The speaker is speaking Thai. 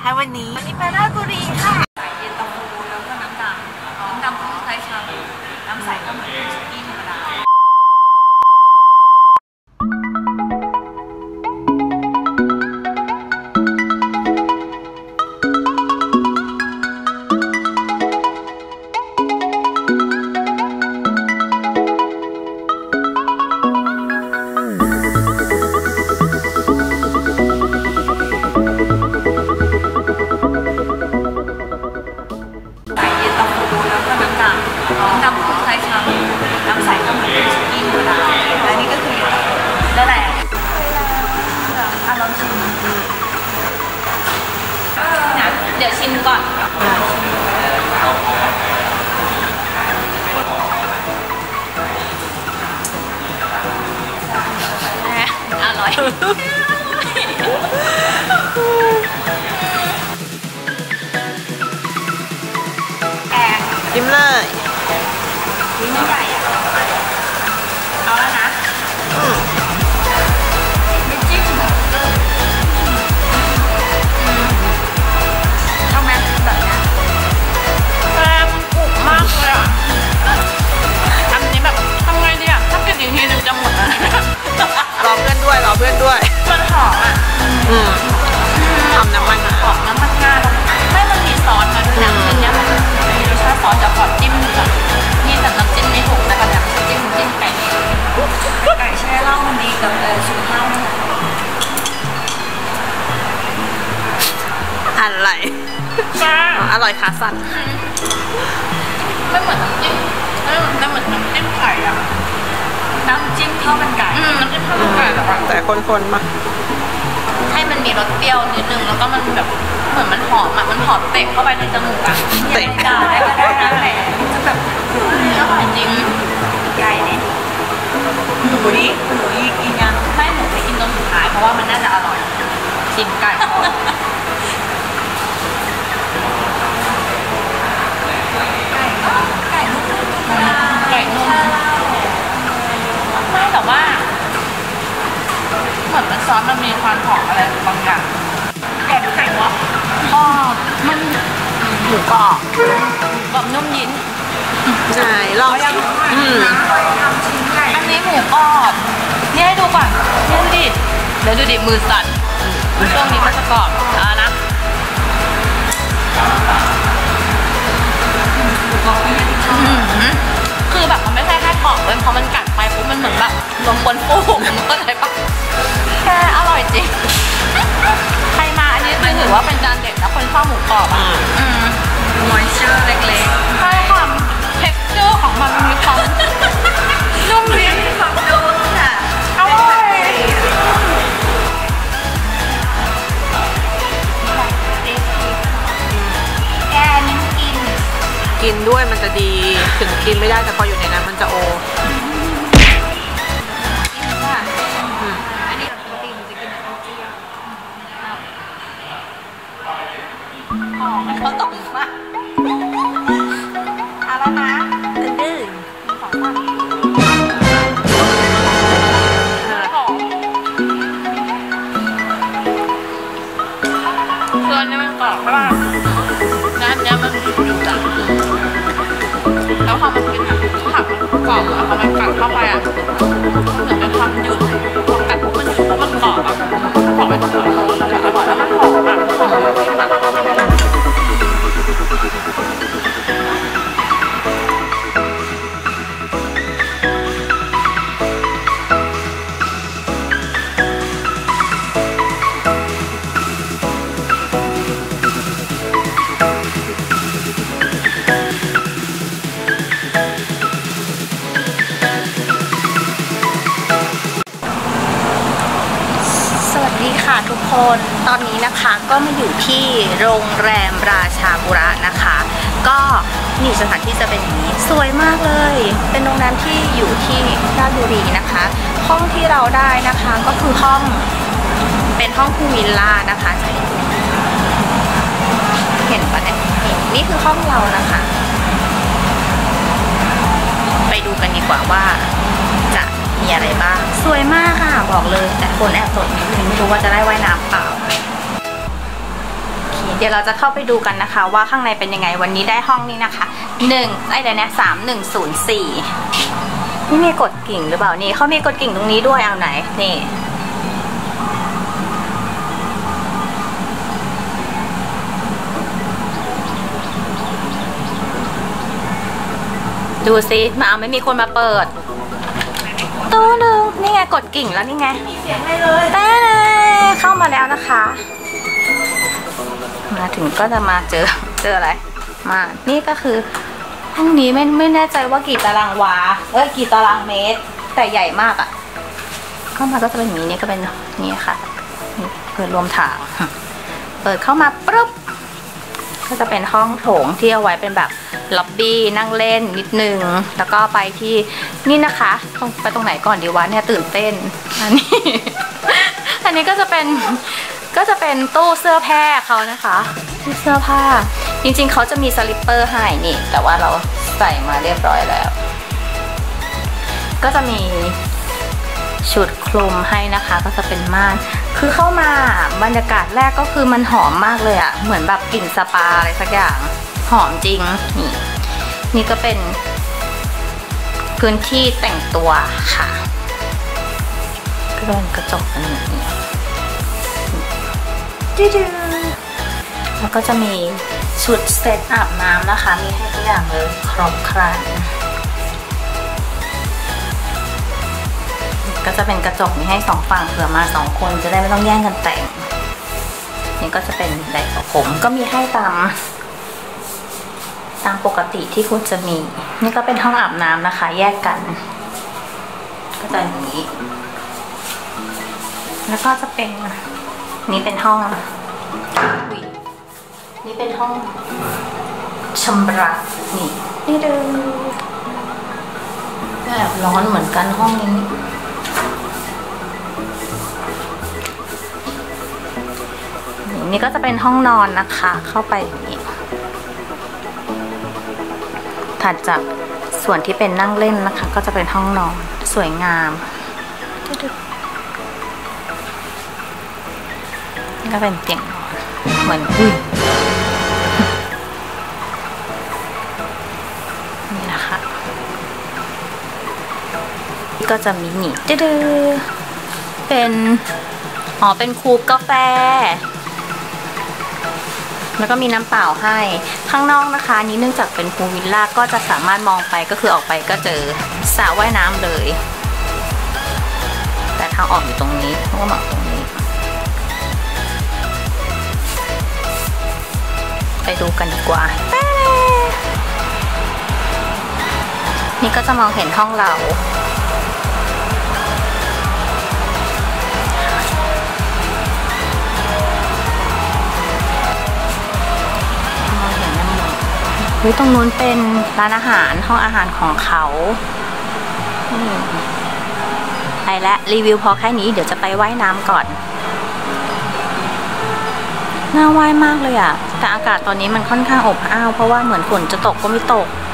นะคะวันนี้ไปราชบุรีค่ะเย็นตาโฟแล้วก็น้ำดำก็ใช้ชามน้ำใสก็เหมือนสุกี้ธรรมดาเดี๋ยวชิมก่อนอร่อยแอบชิมเลยนี่ไม่ใหญ่อะเอาแล้วนะไม่จิ้มเอาแม่แบบนี้แซ่บอุกมากเลยอ่ะอันนี้แบบทำไงดีอ่ะถ้ากินอีกทีนึงจะหมดแล้วรอเพื่อนด้วยมันหอมอ่ะหอมน้ำมันหอมน้ำมันงาไม่มันมีซอสมาด้วยนะอันนี้มันมีรสชาติซอสจะขอจิ้มแบบนี่แต่น้ำจิ้มไม่ถูกนะคะเนี่ยจิ้มไก่แช่เหล้ามันดีกับสุขภาพอะไรอร่อยค่ะสัตว์ไม่เหมือนน้ำจิ้มไม่เหมือนน้ำจิ้มไก่อะน้ำจิ้มข้าวมันไก่น้ำจิ้มข้าวมันไก่แต่คนๆมาให้มันมีรสเปรี้ยวนิดนึงแล้วก็มันแบบเหมือนมันหอมอะมันหอมเตะเข้าไปในจมูกอะเตะได้ก็ได้นะแหละจะแบบอร่อยจริงใหญ่เนี่ยหมูกินยังไม่หมูไปกินตรงสุดท้ายเพราะว่ามันน่าจะอร่อยชิมไก่ไก่นุ่มไม่แต่ว่าเหมือนมันซอสมันมีความหอมอะไรบางอย่างแกะดูไก่วะมันหมูกรอบแบบนุ่มยิ้นใช่ลองยังอันนี้หมูกรอบนี่ให้ดูก่อนนี่ดูดิมือสั่นช่วงนี้มันจะกรอบนะคือแบบมันไม่ใช่แค่กรอบเลยเพราะมันกัดไปปุ๊บมันเหมือนแบบนมบนฟูมันก็เลยปะแค่อร่อยจริงใครมาอันนี้ถือว่าเป็นจานเด็ดนะคนชอบหมูกรอบมอยเชอร์เล็กๆใช่ค่ะเท็กเจอร์ของมันมีความนุ่มลิ้นความนุ่มค่ะอร่อยแกนิ้มกินด้วยมันจะดีถึงกินไม่ได้แต่พออยู่ในนั้นมันจะโออันนี้ปกติมันจะกินกับเจียวหอมมันเขาตกมากเอาแล้วนะดื้อหอมมากหอมเพื่อนนี่มันกรอบมากร้านนี้มันอยู่จังแล้วพอมันกินแบบผักมันกรอบอะพอมันกัดเข้าไปอะเหมือนเป็นความหยุดพอกัดปุ๊บมันหยุดมันกรอบอะกรอบไปหมดเลยแต่อร่อยแล้วมันหอมอะหอมแบบทุกคนตอนนี้นะคะก็มาอยู่ที่โรงแรมราชาบุระนะคะก็นี่สถานที่จะเป็นอย่างนี้สวยมากเลยเป็นโรงแรมที่อยู่ที่ราชบุรีนะคะห้องที่เราได้นะคะก็คือห้องเป็นห้องพูลวิลล่านะคะเห็นปะเนี่ยนี่คือห้องเรานะคะไปดูกันดีกว่าว่าจะมีอะไรบ้างสวยมากค่ะบอกเลยแต่คนแอบสดนิดนึงไม่รู้ว่าจะได้ว่ายน้ำเปล่าโอเคเดี๋ยวเราจะเข้าไปดูกันนะคะว่าข้างในเป็นยังไงวันนี้ได้ห้องนี้นะคะ31 นี่มีกดกิ่งหรือเปล่านี่เขามีกดกิ่งตรงนี้ด้วยเอาไหนนี่ดูสิมาไม่มีคนมาเปิดตู้นึงนี่ไงกดกิ่งแล้วนี่ไงมีเสียงเลยแต่เข้ามาแล้วนะคะมาถึงก็จะมาเจออะไรมานี่ก็คือห้องนี้ไม่แน่ใจว่ากี่ตารางวากี่ตารางเมตรแต่ใหญ่มากอ่ะเข้ามาก็จะเป็นอย่างนี้นี่ก็เป็นนี่ค่ะนี่คือรวมถางเปิดเข้ามาปุ๊บก็จะเป็นห้องโถงที่เอาไว้เป็นแบบล็อบบี้นั่งเล่นนิดนึงแล้วก็ไปที่นี่นะคะไปตรงไหนก่อนดีวะเนี่ยตื่นเต้นอันนี้ก็จะเป็นตู้เสื้อผ้าเขานะคะตู้เสื้อผ้าจริงๆเขาจะมีสลิปเปอร์ให้นี่แต่ว่าเราใส่มาเรียบร้อยแล้วก็จะมีชุดคลุมให้นะคะก็จะเป็นม่านคือเข้ามาบรรยากาศแรกก็คือมันหอมมากเลยอะเหมือนแบบกลิ่นสปาอะไรสักอย่างหอมจริงนี่ก็เป็นพื้นที่แต่งตัวค่ะก็เป็นกระจกอันนี้แล้วก็จะมีชุดเซตอาบน้ำนะคะมีให้ทุกอย่างเลยครบครันก็จะเป็นกระจกมีให้2ฝั่งเผื่อมา2คนจะได้ไม่ต้องแย่งกันแต่งนี่ก็จะเป็นไดร์ผมก็มีให้ตามปกติที่คุณจะมีนี่ก็เป็นห้องอาบน้ำนะคะแยกกันก็จะอย่างนี้แล้วก็จะเป็นนี่เป็นห้องนี่เป็นห้องชำระนี่ดูแบบร้อนเหมือนกันห้องนี้นี่ก็จะเป็นห้องนอนนะคะเข้าไปอย่างนี้ถัดจากส่วนที่เป็นนั่งเล่นนะคะก็จะเป็นห้องนอนสวยงามนี่ก็เป็นเตียงนอนเหมือนนี่นะคะก็จะมีนี่เป็นคูปกาแฟแล้วก็มีน้ำเปล่าให้ข้างนอกนะคะนี้เนื่องจากเป็นพูลวิลล่าก็จะสามารถมองไปก็คือออกไปก็เจอสระว่ายน้ำเลยแต่ทางออกอยู่ตรงนี้เพราะว่าหมักตรงนี้ไปดูกันดีกว่านี่ก็จะมองเห็นห้องเราตรงนู้นเป็นร้านอาหารห้องอาหารของเขาไปและรีวิวพอแค่นี้เดี๋ยวจะไปว่ายน้ำก่อนน่าว่ายมากเลยอะแต่อากาศตอนนี้มันค่อนข้างอบอ้าวเพราะว่าเหมือนฝนจะตกก็ไม่ตก